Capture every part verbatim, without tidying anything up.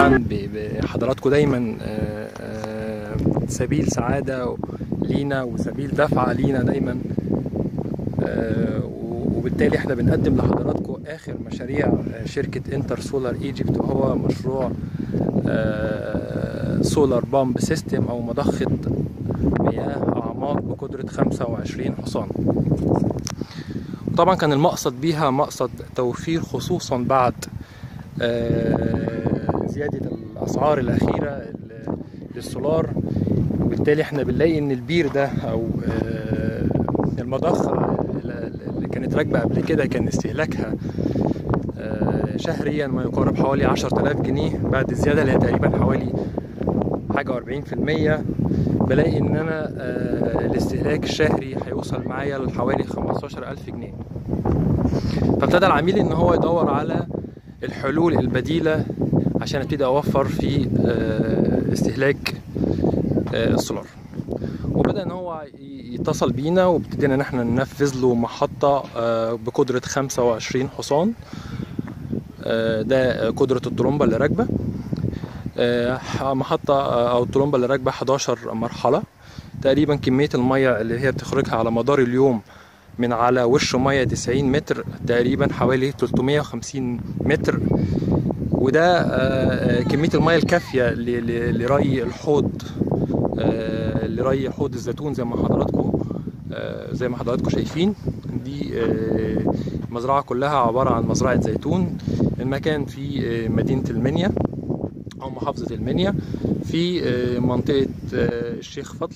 طبعا بحضراتكم دايما سبيل سعادة لينا وسبيل دفعة لينا دايما، وبالتالي احنا بنقدم لحضراتكم اخر مشاريع شركة انتر سولار ايجيبت، وهو مشروع سولار بامب سيستم او مضخة مياه اعماق بقدرة خمسة وعشرين حصان. طبعا كان المقصد بيها مقصد توفير، خصوصا بعد زيادة الاسعار الاخيرة للسولار. وبالتالي احنا بنلاقي ان البير ده او المضخة اللي كانت راكبة قبل كده كان استهلاكها شهريا ما يقارب حوالي عشرة آلاف جنيه، بعد الزيادة اللي هي تقريبا حوالي حاجة واربعين في المية بلاقي ان انا الاستهلاك الشهري هيوصل معايا لحوالي خمستاشر ألف جنيه. فابتدى العميل ان هو يدور على الحلول البديلة عشان ابتدي اوفر في استهلاك السولار، وبدأ ان هو يتصل بينا وابتدينا ان احنا ننفذ له محطة بقدرة خمسة وعشرين حصان. ده قدرة الطرمبة اللي راكبة، محطة او الطرمبة اللي راكبة حداشر مرحلة. تقريبا كمية المية اللي هي بتخرجها على مدار اليوم من على وش مية تسعين متر تقريبا حوالي تلتمية وخمسين متر، وده كمية المية الكافية لري الحوض، لري حوض الزيتون زي ما حضراتكم زي ما حضراتكم شايفين. دي المزرعة كلها عبارة عن مزرعة زيتون. المكان في مدينة المنيا أو محافظة المنيا في منطقة الشيخ فضل.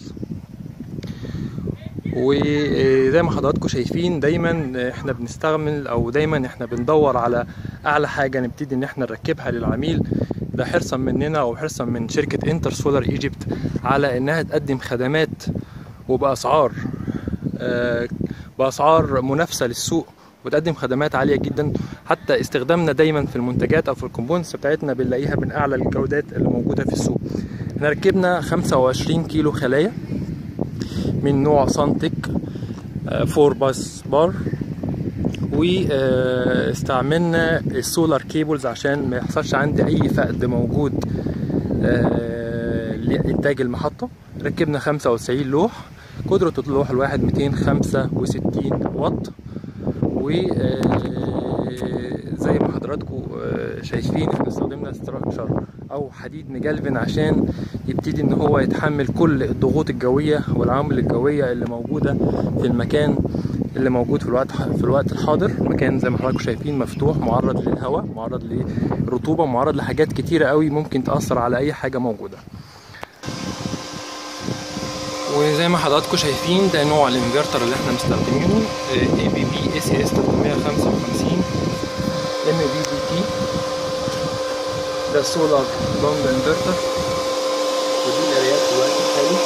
وزي ما حضراتكم شايفين دايما احنا بنستعمل او دايما احنا بندور على اعلى حاجة نبتدي ان احنا نركبها للعميل. ده حرصا مننا او حرصا من شركة انتر سولار ايجيبت على انها تقدم خدمات وباسعار باسعار منافسة للسوق، وتقدم خدمات عالية جدا. حتى استخدامنا دايما في المنتجات او في الكومبوننتس بتاعتنا بنلاقيها من اعلى الجودات اللي موجودة في السوق. احنا ركبنا خمسة وعشرين كيلو خلايا من نوع سانتك فور باس بار، واستعملنا السولار كيبلز عشان ما يحصلش عندي اي فقد موجود لإنتاج المحطة. ركبنا خمسة وتسعين لوح، قدرة اللوح الواحد مئتين وخمسة وستين واط، وزي ما حضراتكم شايفين احنا استخدمنا ستراكشر او حديد مجلفن عشان يبتدي ان هو يتحمل كل الضغوط الجوية والعوامل الجوية اللي موجودة في المكان اللي موجود في الوقت في الوقت الحاضر. المكان زي ما حضراتكم شايفين مفتوح، معرض للهواء، معرض للرطوبة، معرض لحاجات كتيرة قوي ممكن تأثر على اي حاجة موجودة. وزي ما حضراتكم شايفين ده نوع الانفرتر اللي احنا مستخدمينه اي بي بي اس اس تلتمية وخمسة وخمسين ام بي بي تي. ده سولار بامب انفرتر، ودي القرايات في الوقت الحالي.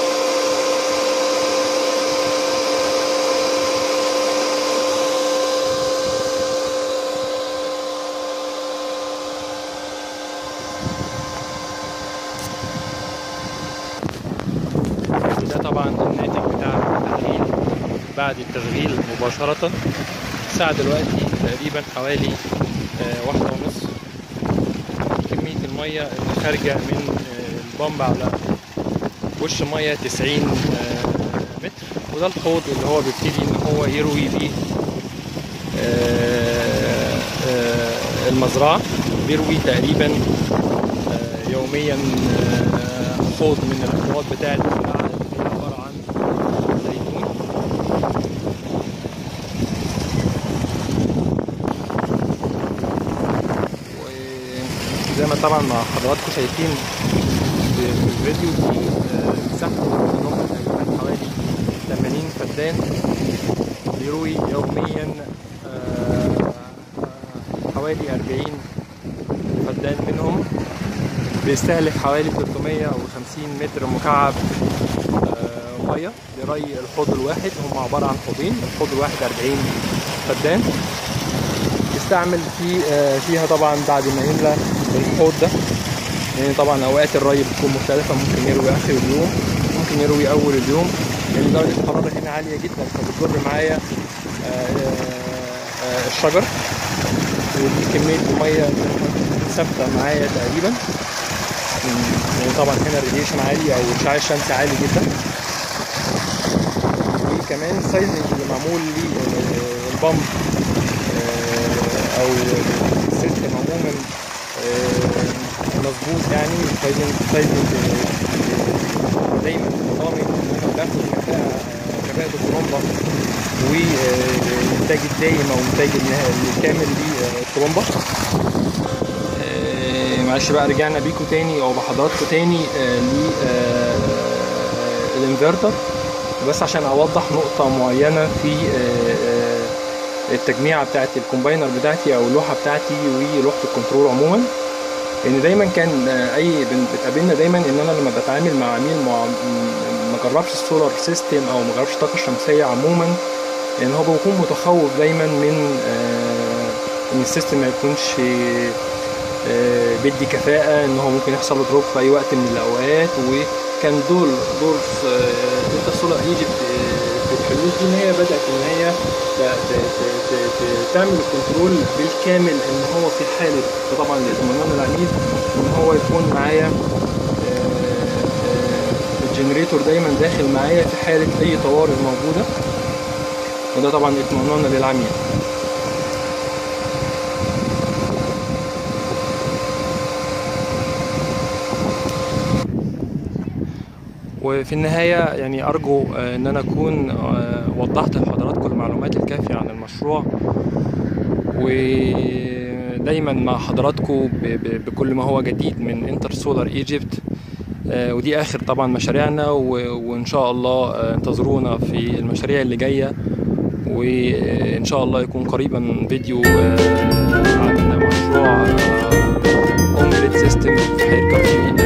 ده طبعا الناتج بتاع التشغيل بعد التشغيل مباشرة. الساعة دلوقتي تقريبا حوالي واحدة ونص. كمية المية اللي خارجة من البامب على وش مية تسعين متر، وده الحوض اللي هو بيبتدي ان هو يروي بيه المزرعة. بيروي تقريبا يوميا حوض من الأحواض بتاعة المزرعة اللي هي عبارة عن زيتون. وزي ما طبعا مع حضراتكم شايفين في الفيديو دي مساحته ان هم تقريبا حوالي ثمانين فدان، بيروي يوميا حوالي أربعين فدان منهم، بيستهلك حوالي تلتمية وخمسين متر مكعب ميه لري الحوض الواحد. هم عباره عن حوضين، الحوض الواحد أربعين فدان. يستعمل في فيها طبعا بعد ما يملى الحوض ده، لان يعني طبعا اوقات الري بتكون مختلفه، ممكن يروي اخر اليوم، ممكن يروي اول اليوم، لان يعني درجه الحراره هنا عاليه جدا فبتضر معايا الشجر. ودي كميه الميه ثابته معايا تقريبا، يعني طبعا هنا الراديشن عالي او الاشعاع الشمسي عالي جدا. وكمان السايزنج اللي معمول للبامب او السيستم عموما مظبوط، يعني السايزنج السايزنج دايما ضامن ان انا باخد كفاءه كفاءه الترومبه والانتاج الدايم او الانتاج الكامل للترومبه. معلش بقى رجعنا بيكم تاني او بحضراتكم تاني للانفرتر، بس عشان اوضح نقطه معينه في التجميعه بتاعت الكومباينر بتاعتي او اللوحه بتاعتي ولوحه الكنترول عموما. ان دايما كان اي بتقابلنا دايما ان انا لما بتعامل مع عميل ما جربش السولار سيستم او ما جربش الطاقه الشمسيه عموما، ان هو بيكون متخوف دايما من ان السيستم ما يكونش بيدي كفاءه، ان هو ممكن يحصل له دروب في اي وقت من الاوقات. وكان دول دور انتر سولار ايجيبت في الحلول دي ان هي بدات ان هي تعمل الكنترول بالكامل، ان هو في حاله طبعا لاطمئنان العميل ان هو يكون معايا الجنريتور دايما داخل معايا في حاله اي طوارئ موجوده، وده طبعا اطمئنانا للعميل. وفي النهاية يعني أرجو أن أنا أكون وضحت لحضراتكم المعلومات الكافية عن المشروع، ودايما مع حضراتكم بكل ما هو جديد من انتر سولار ايجيبت. ودي آخر طبعا مشاريعنا، وإن شاء الله انتظرونا في المشاريع اللي جاية، وإن شاء الله يكون قريبا فيديو عن مشروع أون جريد سيستم هيركب فيه